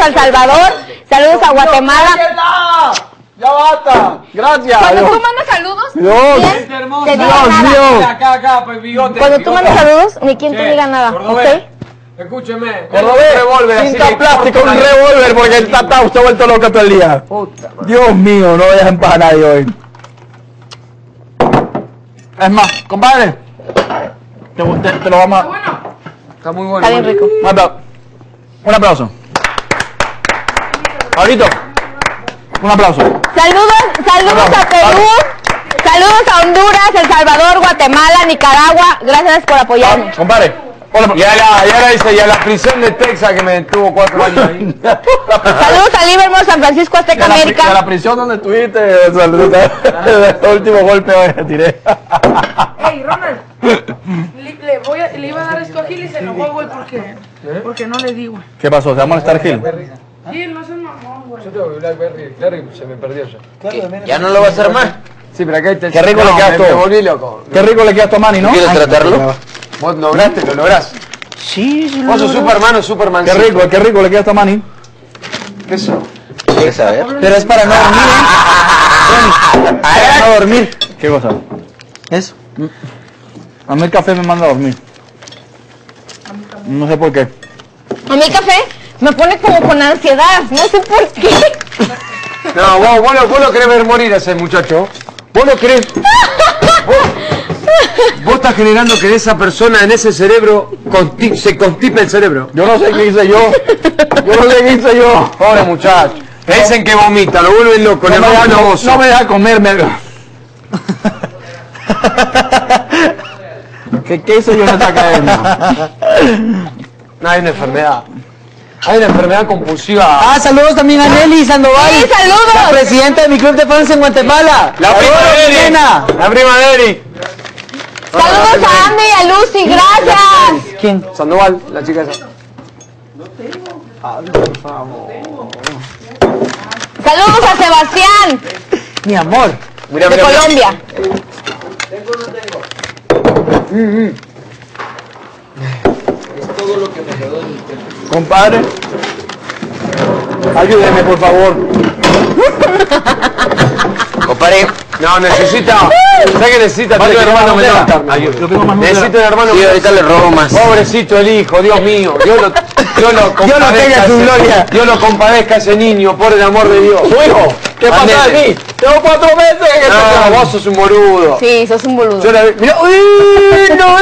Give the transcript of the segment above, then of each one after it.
El Salvador, saludos a Guatemala. ¡Ya basta! ¡Gracias! Cuando tú mandas saludos, Dios, te diga nada. Acá, pues, bigote. Cuando tú mandas saludos, ni quien te diga nada, ¿ok? Escúcheme. Cordobés, cinta plástica, un revólver porque el Tata se ha vuelto loco todo el día. Dios mío, no dejan para nadie hoy. Es más, compadre, te lo vamos a... Está muy bueno. Está bien rico. Un aplauso. Pablito, un aplauso. Saludos a Perú, saludos a Honduras, El Salvador, Guatemala, Nicaragua. Gracias por apoyarnos. Compadre. Y ahora dice, y a la prisión de Texas que me tuvo 4 años ahí. Saludos a Livermore, San Francisco, Azteca, América. A la prisión donde estuviste, el último golpe que tiré. Ey, Ronald, le iba a dar esto a Gil y se enojó, güey, porque no le di, güey. ¿Qué pasó? ¿Se va a molestar Gil? Gil, no se enojó, güey. Yo tengo Blackberry, se me perdió ya. ¿Ya no lo va a hacer más? Sí, pero acá te... Qué rico le queda todo. Me volví loco. Qué rico le queda a tu Manny, ¿no? ¿Quieres tratarlo? Vos lograste, lo lográs. Sí, Vos sos Superman. Qué rico le queda a tu Manny. ¿Qué es eso? ¿Quieres saber? Pero es para no dormir, ¿eh? Para no dormir. ¿Qué cosa? Eso. A mí el café me manda a dormir. No sé por qué. A mí el café me pone como con ansiedad, no sé por qué. No, vos lo querés ver morir a ese muchacho. Vos lo querés... Vos estás generando que esa persona en ese cerebro se constipe el cerebro. Yo no sé qué hice yo. Pobre muchacho. Le dicen que vomita, lo vuelven loco, le roban a vos. No me deja comerme. ¿Qué hice yo en esta cadena? No, hay una enfermedad. Hay una enfermedad compulsiva. Saludos también a Nelly Sandoval. Sí, saludos. La presidenta de mi club de fans en Guatemala. La prima de Eric. La prima de Eric. Saludos a Andy y a Lucy, gracias. ¿Quién? Sandoval, la chica esa. Saludos a Sebastián, Mi amor. Mira, de Colombia. Compadre, ayúdeme por favor. Compadre. No, necesita. ¿Sabes qué necesita? Tiene un hermano menor. Necesita un hermano Sí, menor. ahorita le robo más. Pobrecito el hijo, Dios mío. Dios lo tenga su gloria. Dios lo compadezca a ese niño, por el amor de Dios. Tu hijo, ¿qué pasa de Andete. mí? Tengo 4 meses. No, vos sos un boludo. Sí, sos un boludo. Yo la vi. Mirá, uy, no.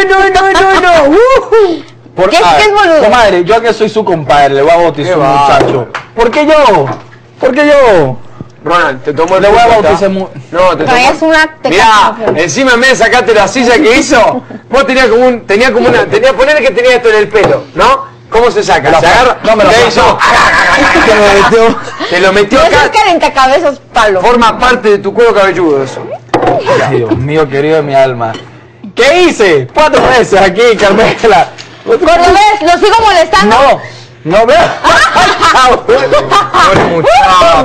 ¿Qué es boludo? Comadre, yo que soy su compadre, le voy a bautizar Qué un muchacho. ¿Por qué yo? ¿Por qué yo? Ronald, te tomó el Le voy a pulpo, bautizar ¿está? mu... No, te tomó. Es una Mirá, encima en vez de sacarte la silla que hizo, vos tenías ponerle que tenía esto en el pelo, ¿no? ¿Cómo se saca? Se agarra, no me lo ¿qué hizo? Te lo metió No acá. seas calentacabezas, Pablo. Forma parte de tu cuero cabelludo eso. Ay, Dios mío, querido de mi alma. ¿Qué hice? 4 meses aquí, Carmela. Cordobés, ¿lo sigo molestando? No veo. Pobre muchacho,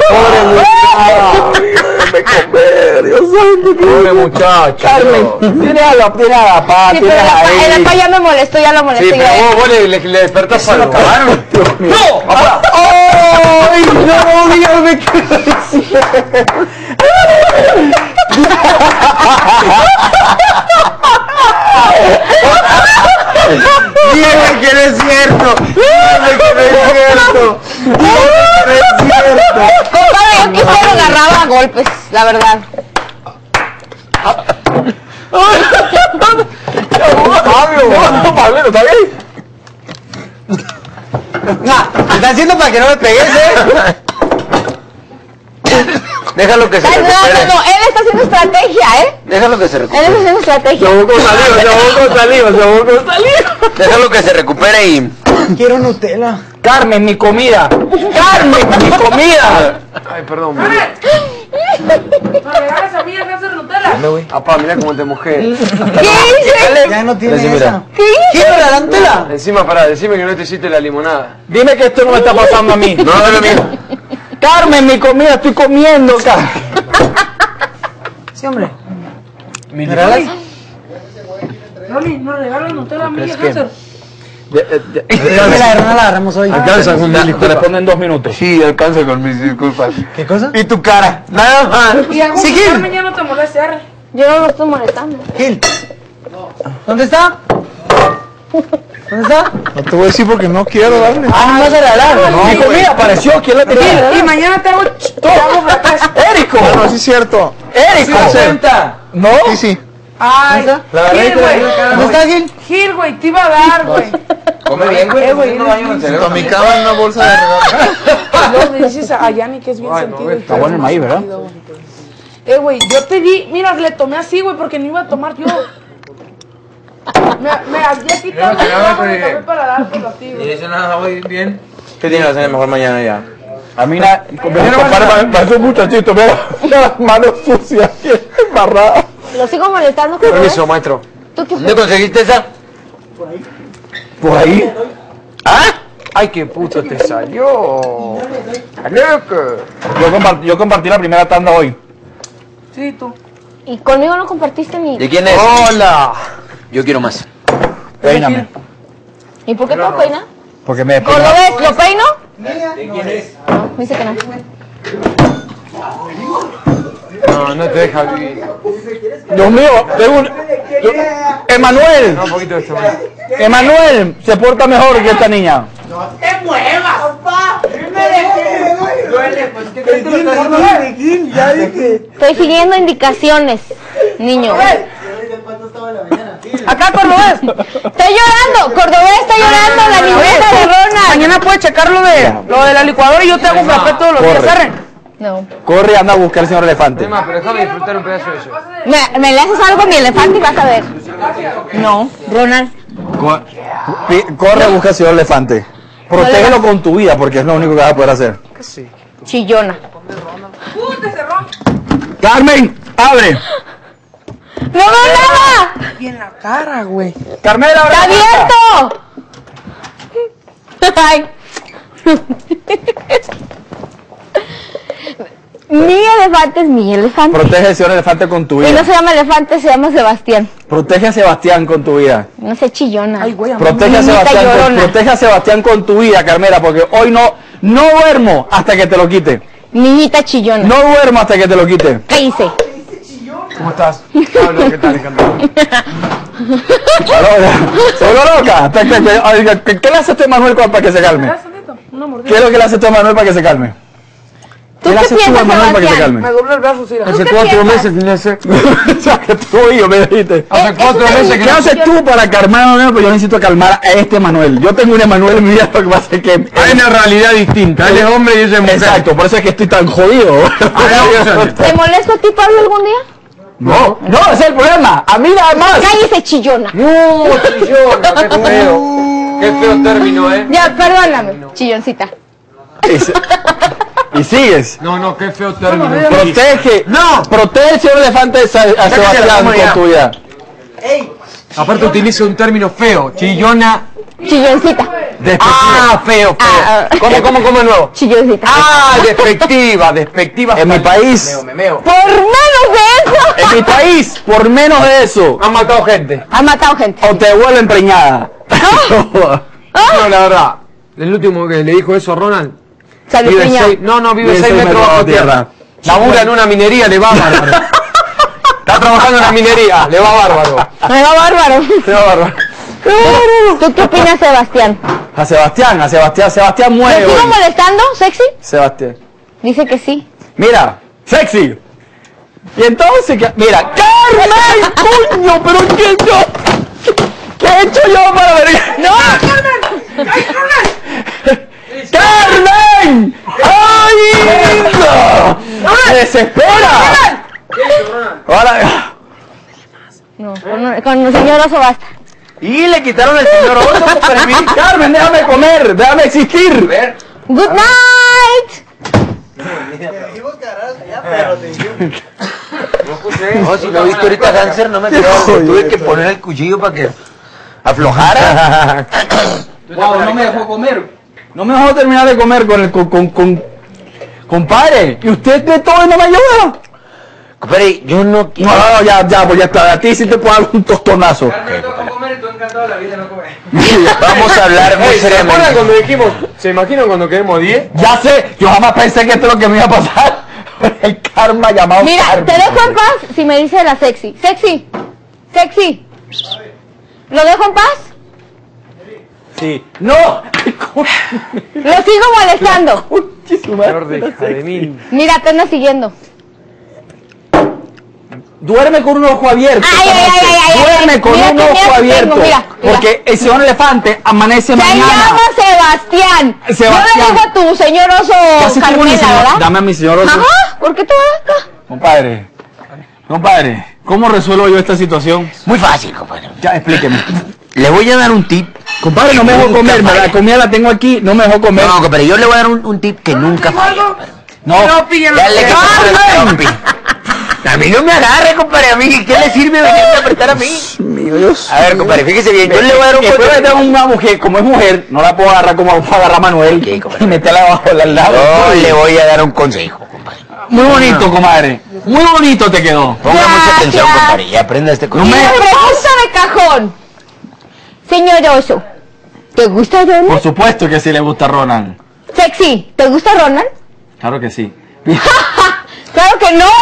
Déjame comer, Dios santo. pobre muchacho. Carmen, tiene a la papá, Sí, tiene pero a el papá ya me molestó, ya lo Sí, molesté. pero vos le despertás para lo acabaron. ¡No! ¡Ay, no, dígame qué decir! Dígame que no es cierto. Dígame que no es cierto. Compadre, yo quisiera lo agarraba a golpes, la verdad. Pablo, ¿está bien? ¿Qué está haciendo para que no me pegues, Déjalo que se recupere. No, él está haciendo estrategia, ¿eh? Déjalo que se Él recupere. está haciendo estrategia. Se ahogó con saliva. Déjalo que se recupere y... Quiero Nutella. Carmen, mi comida. Carmen, mi comida. Ay, perdón. No le hagas a mí el cáncer de Nutella. Apá, mirá cómo te mojé. ¿Qué dice? Ya no tiene Decime, esa. ¿Qué dice? ¿Quiero la Nutella? Encima, pará, decime que no te hiciste la limonada. Dime que esto no me está pasando a mí. No, no es lo mío. Carmen, mi comida, estoy comiendo, Carmen. Sí, hombre. Rolly, no le regalas Nutella a mí el cáncer. La agarramos hoy. Alcanza con mis Te disculpas. respondo en 2 minutos. Sí, alcanza con mis disculpas. ¿Qué cosa? Y tu cara, nada más. Y algún Sí, Gil. Carmen ya no te moleste, arre. Yo no lo estoy molestando. Gil. ¿Dónde está? ¿Dónde está? No te voy a decir porque no quiero darle. Ah, no vas a regalar. No, dijo, mira, apareció. ¿Quién la tenía? Y mañana te hago fracaso. ¡Érico! No, sí es cierto. ¡Érico! ¿No? Sí, sí. Ay, Gil, güey. ¿Dónde está Gil? Gil, güey, te iba a dar, güey. Come bien, güey. güey, No daño en el cerebro. Con mi cama en una bolsa de regalo. Luego le dices a Yanni que es bien sentido. Está bueno el maíz, ¿verdad? Güey, yo te di, mira, le tomé así, güey, porque no iba a tomar yo. Me había quitado el trago de café para dártelo a ti, güey. Eso nada, güey, bien. ¿Qué tienes que hacer mejor mañana ya? A mí nada. Parece un muchachito, mira. Las manos sucias, embarradas. Lo sigo molestando. ¿Cómo Permiso, ves? maestro. ¿Tú qué ¿Dónde conseguiste esa? Por ahí. ¿Ah? Ay, qué puto te salió. ¡Loco! Yo compartí la primera tanda hoy. Sí, tú. Y conmigo no compartiste ni... ¿De quién es? ¡Hola! Yo quiero más. Peíname. ¿Y por qué te peina? Porque me ¿Por lo ves? ¿Lo peino? ¿De quién es? No, me dice que no. No, no te deja vivir. Dios mío, tengo un... Emanuel. Un poquito de esto. Emanuel se porta mejor que esta niña. Estoy siguiendo indicaciones, niño. Acá, Cordobés. Estoy llorando, Cordobés está llorando, la niñita de Ronald. Mañana puedes checar lo de la licuadora y yo te hago frappé todos los días, Corre. arre. No. Corre y anda a buscar al señor elefante. Pero déjame disfrutar un pedazo de eso. Me le haces algo a mi elefante y vas a ver. No, Ronald. Corre a buscar al señor elefante. Protégelo con tu vida porque es lo único que vas a poder hacer. Chillona. Te cerró. Carmen, abre. ¡No veo nada! Y en la cara, güey. Carmela, abre. ¡Está abierto! Ay. Mi elefante es mi elefante. Protege al señor elefante con tu Y no vida. se llama elefante, se llama Sebastián. Protege a Sebastián con tu vida. No sé, chillona. Ay, güey, Protege a Niñita Sebastián, llorona. protege a Sebastián con tu vida, Carmela, porque hoy no duermo hasta que te lo quite. Niñita chillona. No duermo hasta que te lo quite. ¿Qué hice? ¿Cómo estás? Pablo, ¿qué tal? Encantado. ¿Seguro loca? ¿Qué le hace este Manuel para que se calme? ¿Estás solito? Una mordida. ¿Qué es lo que le hace este Manuel para que se calme? ¿Tú ¿Qué le qué haces tú a piensas, Manuel para que se Sebastián? calme? Me dobló el brazo, sí. Hace qué 4 piensas? meses que no sé. O sea, que tú y yo me dijiste. Hace eso 4 te meses digo. que ¿Qué no haces tú para calmar a Manuel? Pues yo necesito calmar a este Manuel. Yo tengo un Emanuel en mi vida, lo que pasa es que... Hay una realidad distinta. Él es hombre y ella es mujer. Exacto, por eso es que estoy tan jodido. ¿Te molesto a ti, Pablo, algún día? No, no, ese es el problema. A mí nada más. Cállese, chillona. No, chillona, qué feo. Qué feo término, ¿eh? Ya, perdóname, chilloncita. Y sigues. No, qué feo término. Protege. No. Protege al señor elefante a Sebastián con tu vida. Aparte utiliza un término feo. Chillona. Chilloncita. Ah, feo. Ah, ¿Cómo de nuevo? Chilloncita. Ah, despectiva. En mi país. Por menos de eso. En mi país, por menos de eso, Han matado gente. Ha matado gente. o te vuelven preñada. No, la verdad. El último que le dijo eso a Ronald. Salió Vive piña. 6 metros bajo tierra. Labura en una minería, le va bárbaro. Está trabajando en la minería, le va bárbaro. Me va bárbaro. Se va bárbaro. ¿Tú qué opinas, Sebastián? A Sebastián ¿Me muere sigo hoy. molestando, sexy? Sebastián. Dice que sí. Mira, sexy. Y entonces, mira, Carmen, coño, pero ¿qué he hecho yo para ver? ¡No! ¡Carmen! ¡Ay! ¡No! ¡Me desespera! Ahora, No, con el señor Oso basta. y le quitaron el señor Otto para mí. Carmen, déjame comer, déjame existir. Good night. No, si lo viste ahorita cáncer, no me quedó. Tuve que poner el cuchillo para que aflojara. Wow, no me dejó comer. No me dejó terminar de comer con compadre. Y usted de todo y no me ayuda. Compadre, yo no quiero. No, ya, pues ya está. A ti sí te puedo dar un tostonazo. Carmen, toca comer y tú encantado de la vida no comer. Vamos a hablar muy ¿Se acuerdan seriamente. cuando dijimos, se imaginan cuando quedemos 10? Ya sé, yo jamás pensé que esto es lo que me iba a pasar. El karma llamado Mira, karma. te dejo en paz si me dice la sexy. Sexy. Sexy. ¿Lo dejo en paz? Sí. ¡No! Lo sigo molestando. Jordi, hija de mil. Mira, te anda siguiendo. Duerme con un ojo abierto. Ay, esta ay, noche. ay, ay, ay, Duerme ay. con Mira un que ojo miedo abierto. tengo, mira, mira. Porque el señor elefante amanece Se mañana. llama Sebastián. Sebastián. Yo le digo a tu señor oso Casi como mi Carmela, señor- ¿verdad? Dame a mi señor oso. Ajá, ¿por qué tú vas acá? Compadre, ¿cómo resuelvo yo esta situación? Muy fácil, compadre. Ya, explíqueme. Le voy a dar un tip. Compadre, no me dejó Nunca comer, falla. la comida la tengo aquí, no me dejó comer. No, compadre, yo le voy a dar un tip que nunca falla. No, Dale que ¡Carmen! A mí no me agarre, compadre, a mí, ¿qué le sirve venir a apretar a mí? mío, Dios. A ver, compadre, fíjese bien, yo le voy a dar un Después consejo. de una mujer, como es mujer, no la puedo agarrar como puedo agarrar a Manuel Sí, compadre. y meterla abajo del lado. Yo le voy a dar un consejo, compadre. Muy bonito, comadre. Muy bonito te quedó. Ponga mucha Gracias. atención, compadre, y aprenda este Y consejo. la pregunta de cajón. Señor oso, ¿te gusta Ronald? Por supuesto que sí le gusta a Ronan. Sexy, ¿te gusta Ronald? Claro que sí. ¡Claro que no!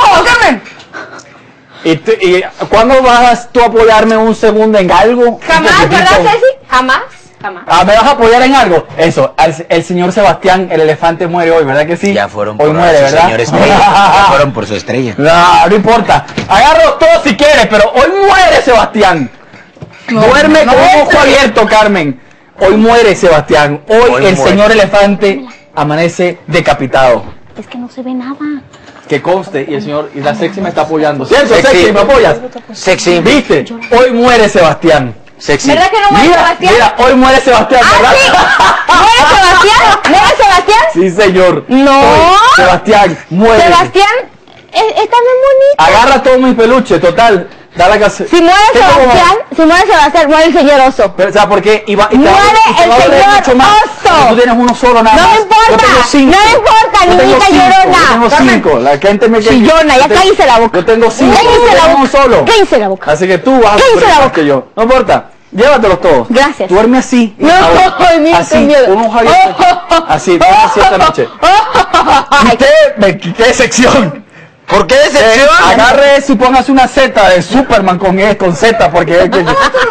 ¿Y cuándo vas tú a apoyarme un segundo en algo? Jamás, Un poquitito. ¿verdad, Ceci? Jamás, jamás. Ah, ¿me vas a apoyar en algo? Eso, el señor Sebastián, el elefante muere hoy, ¿verdad que sí? Ya fueron hoy por muere, su ¿verdad? señor estrella. Ya fueron por su estrella. No importa. Agárralo todo si quieres, pero hoy muere Sebastián. Duerme con un ojo abierto, Carmen. Hoy muere Sebastián. Hoy el muere. señor elefante amanece decapitado. Es que no se ve nada. Que conste, y el señor, y la sexy me está apoyando. ¿Cierto, Sexy. sexy? ¿Me apoyas? Sexy. ¿Viste? Hoy muere Sebastián. Sexy. ¿Verdad que no muere Mira, Sebastián? mira, hoy muere Sebastián, ¿Ah, ¿verdad? sí? ¿Muere Sebastián? ¿Muere Sebastián? Sí, señor. No. Hoy Sebastián muere. Sebastián está bien bonito. Agarra todos mis peluches, total. Dale que Si muere Sebastián, muere el señor oso. Pero, o sea, porque iba y te Muere va a- y te el va a doler señor mucho más. oso. Porque tú tienes uno solo nada No más. me importa, Yo tengo 5. no me importa, Yo tengo niñita 5, llorona. Yo tengo Carmen. 5. La gente me Chillona, ya cállese la boca. Yo tengo 5. Cállese la boca. uno solo. Cállese la boca. Así que tú vas a Cállese sufrir la más boca. que yo. No importa. Llévatelos todos. Gracias. Duerme así. No, Ahora. ay, mira, así, qué miedo. con un ojo abierto. Así, duerme así esta noche. Y Ay, usted, ¿qué sección? ¿Por qué decepción? Agarre eso y póngase una Z de Superman con Z, porque es que...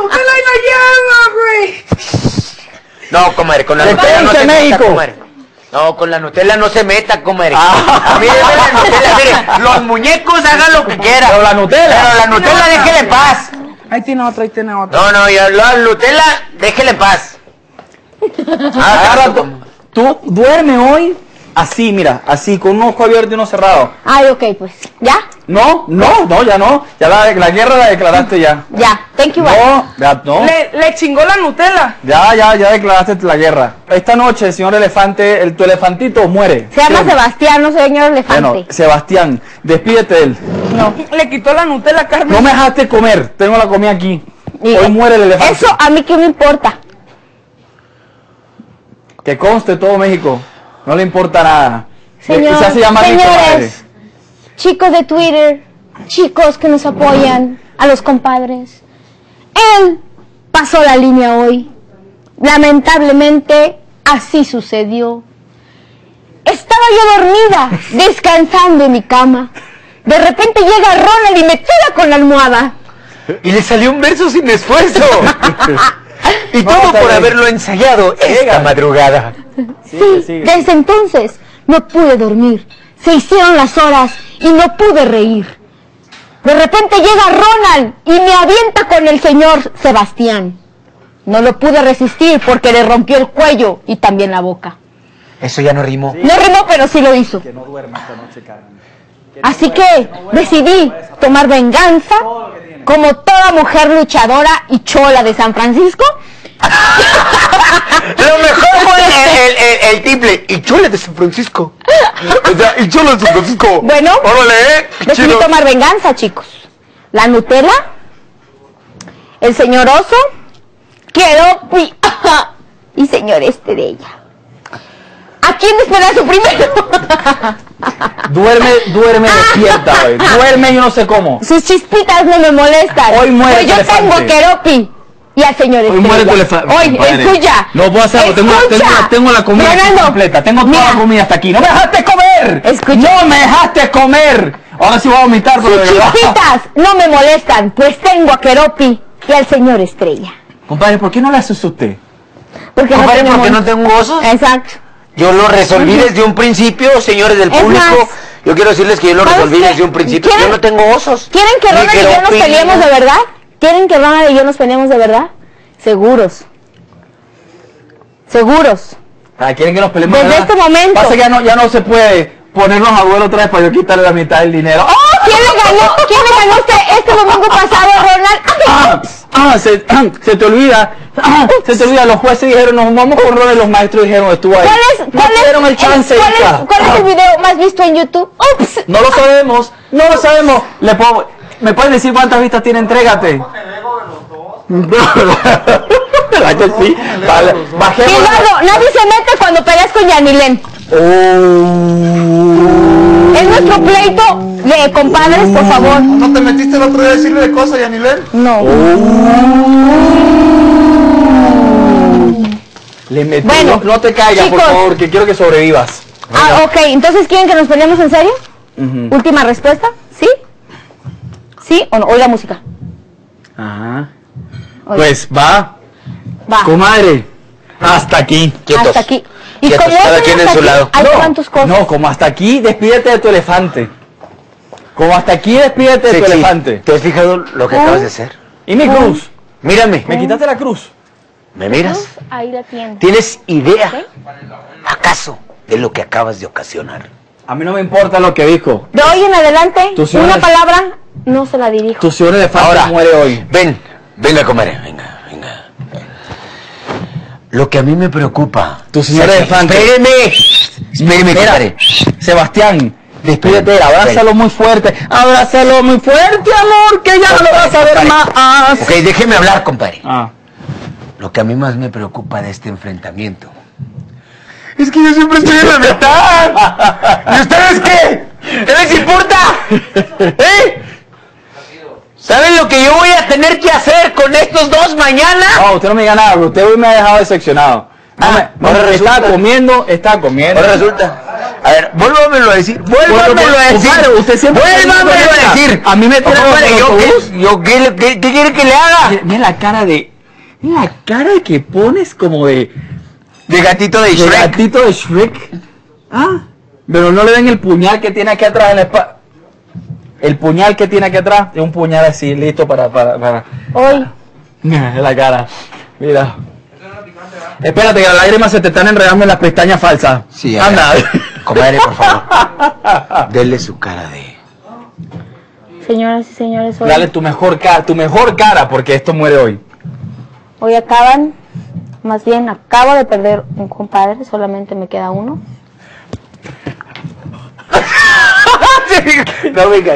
No, comadre, con la ¿De Nutella no qué se dice meta, México? comadre. No, con la Nutella no se meta, comadre. Ah. A mí déjeme la Nutella, mire, los muñecos hagan lo que quieran. Pero la Nutella. Pero la Nutella déjele en paz. Ahí tiene otra, ahí tiene otra. No, no, ya la Nutella déjele en paz. Agarra tú duerme hoy así, mira, así, con un ojo abierto y uno cerrado. ay, ok, pues. ¿Ya? No, ya no. Ya la guerra la declaraste ya. Ya. Thank you, bye. No, ya no. Le chingó la Nutella. Ya declaraste la guerra. Esta noche, señor elefante, tu elefantito muere. Se llama ¿Sí? Sebastián, no señor elefante. Bueno, Sebastián, despídete de él. No. Le quitó la Nutella a Carmen. No me dejaste comer, tengo la comida aquí. Y- Hoy muere el elefante. Eso a mí qué me importa. Que conste todo México, no le importa nada. Señor, Se hace llamar mi comadre. señores, chicos de Twitter, chicos que nos apoyan, a los compadres. Él pasó la línea hoy. Lamentablemente, así sucedió. Estaba yo dormida, descansando en mi cama. De repente llega Ronald y me tira con la almohada. Y le salió un verso sin esfuerzo. Y todo Vamos a por ver. haberlo ensayado esta madrugada. Sí, desde entonces no pude dormir. Se hicieron las horas y no pude reír. De repente llega Ronald y me avienta con el señor Sebastián. No lo pude resistir porque le rompió el cuello y también la boca. Eso ya no rimó. No rimó, pero sí lo hizo. Que no duerma esta noche, Carmen. Así que decidí tomar venganza como toda mujer luchadora y chola de San Francisco. Lo mejor fue el triple. Y chole de San Francisco. O sea, y chole de San Francisco. Bueno, Órale, decidí chido. tomar venganza, chicos. La Nutella, el señor oso, Keropi y señor Estrella. ¿A quién esperazo primero? Duerme despierta hoy. Duerme yo no sé cómo. Sus chispitas no me molestan. Hoy muere Pues el yo elefante. tengo Keropi y al señor Hoy muere tu Estrella. elefante. Oye, Compadre. escucha. No puedo hacerlo, tengo la comida aquí Fernando, completa, tengo toda mira. la comida hasta aquí. ¡No me dejaste comer! Escucha. ¡No me dejaste comer! Ahora sí voy a vomitar, pero de Sus verdad. chispitas no me molestan, pues tengo a Keropi y al señor Estrella. Compadre, ¿por qué no le haces usted? Porque Compadre, no ¿por qué tenemos... no tengo osos? Exacto. Yo lo resolví desde un principio, señores del Es público. más, Yo quiero decirles que yo lo ¿sabes resolví qué? desde un principio. ¿Quieren- Yo no tengo osos. ¿Quieren que Ni Ronald y yo nos Keropi, peleemos ni de nada. verdad? ¿Quieren que Ronald y yo nos peleemos de verdad? Seguros. Seguros. Ah, ¿quieren que nos peleemos? Desde ¿verdad? este momento. Pasa que ya no se puede ponernos a duelo otra vez para yo quitarle la mitad del dinero. ¡Oh! ¿Quién le ganó este domingo pasado, Ronald? Se te olvida, los jueces dijeron, nos vamos con Ronald y los maestros dijeron, estuvo ahí. No tuvieron el chance, hija. ¿Cuál es el video más visto en YouTube? ¡Ups! No lo sabemos. ¿Me pueden decir cuántas vistas tiene? Entrégate. ¿Verdad que sí? Vale, bajemos. Eduardo, nadie se mete cuando peleas con Yanilén. Es nuestro pleito de compadres, por favor. ¿No te metiste el otro día a decirle de cosas, Yanilén? No. Le metí. Bueno, no te caigas, chicos. por favor, que quiero que sobrevivas. Ah, ok. Entonces, ¿quieren que nos peleemos en serio? Última respuesta. ¿Sí? ¿Sí o no? Oiga música. Ajá. Oiga. Pues va, Va. comadre, hasta aquí. Quietos. Hasta aquí. Y Quietos, como cada es quien en hasta su aquí, lado. ahí te van tus cosas. No, como hasta aquí, despídete de tu elefante. Como hasta aquí, despídete de tu Sexy, elefante. ¿te has fijado lo que acabas de hacer? ¿Y mi cruz? Mírame. ¿Me quitaste la cruz? ¿Me miras? Ahí la tienes. ¿Tienes idea, acaso, de lo que acabas de ocasionar? A mí no me importa lo que dijo. De hoy en adelante, Tú sí una eres- palabra no se la dirijo. Tu señor elefante Ahora, muere hoy. venga, comadre, venga. Lo que a mí me preocupa... Tu señor Sexy, elefante. Espéreme, Mira, compadre. Sebastián, despídete de él, abrázalo muy fuerte. Abrázalo muy fuerte, amor, que ya no lo vas a ver más. Ok, déjeme hablar, compadre. Ah. Lo que a mí más me preocupa de este enfrentamiento es que yo siempre estoy en la mitad. ¿Y ustedes qué? ¿Qué les importa? ¿Eh? ¿Saben lo que yo voy a tener que hacer con estos dos mañana? No, usted no me diga nada, pero usted hoy me ha dejado decepcionado. Está comiendo. Ahora resulta. A ver, vuélvamelo a decir. Vuélvamelo a decir. Compadre, usted siempre Vuélvamelo a decir. A mí me tiene Compadre, con autobús. ¿qué quiere que le haga? Mira la cara de... Mira la cara que pones como de gatito de Shrek. gatito de Shrek. Ah, pero no le ven el puñal que tiene aquí atrás en la espalda. El puñal que tiene aquí atrás es un puñal así, listo para... Hoy. La cara. Mira. Espérate, que las lágrimas se te están enredando en las pestañas falsas. Sí, anda. Comadre, por favor. Dele su cara de... Señoras y señores, hoy, Dale tu mejor cara, porque esto muere hoy. hoy acaban, más bien acabo de perder un compadre, solamente me queda uno. No, venga.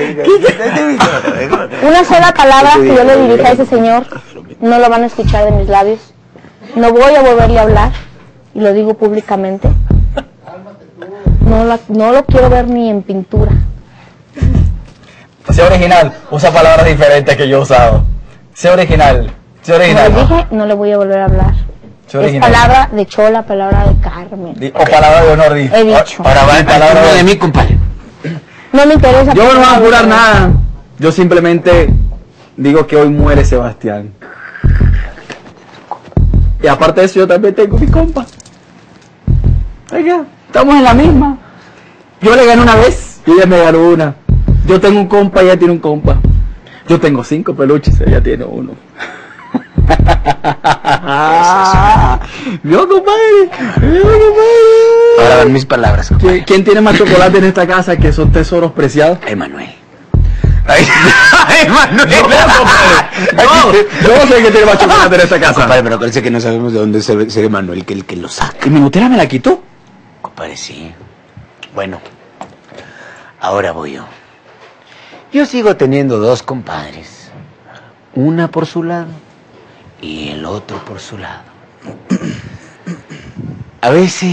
Una sola palabra que yo le dirija a ese señor, no lo van a escuchar de mis labios. No voy a volverle a hablar, y lo digo públicamente. No lo quiero ver ni en pintura. Sea original, usa palabras diferentes que yo he usado. Sea original. Como les dije, no le voy a volver a hablar. Sea Es original. palabra de Chola, palabra de Carmen. O palabra de honor, di. He dicho. Ahora va el Palabra palabra de- de mí, compadre. No me interesa. Yo no voy a jurar nada. Yo simplemente digo que hoy muere Sebastián. Y aparte de eso, yo también tengo mi compa. Oiga, estamos en la misma. Yo le gané una vez y ella me ganó una. Yo tengo un compa y ella tiene un compa. Yo tengo 5 peluches y ella tiene 1. ¿Vio, compadre? ¿Vio, compadre? Ahora van mis palabras, compadre. ¿Quién tiene más chocolate en esta casa que son tesoros preciados? Emanuel. Emanuel. Yo no sé que tiene más chocolate en esta casa. Compadre, pero parece que no sabemos de dónde es ese Emanuel que el que lo saca. ¿Y mi Nutella me la quitó? Compadre, sí. Bueno, ahora voy yo. Yo sigo teniendo 2 compadres. Una por su lado y el otro por su lado. A veces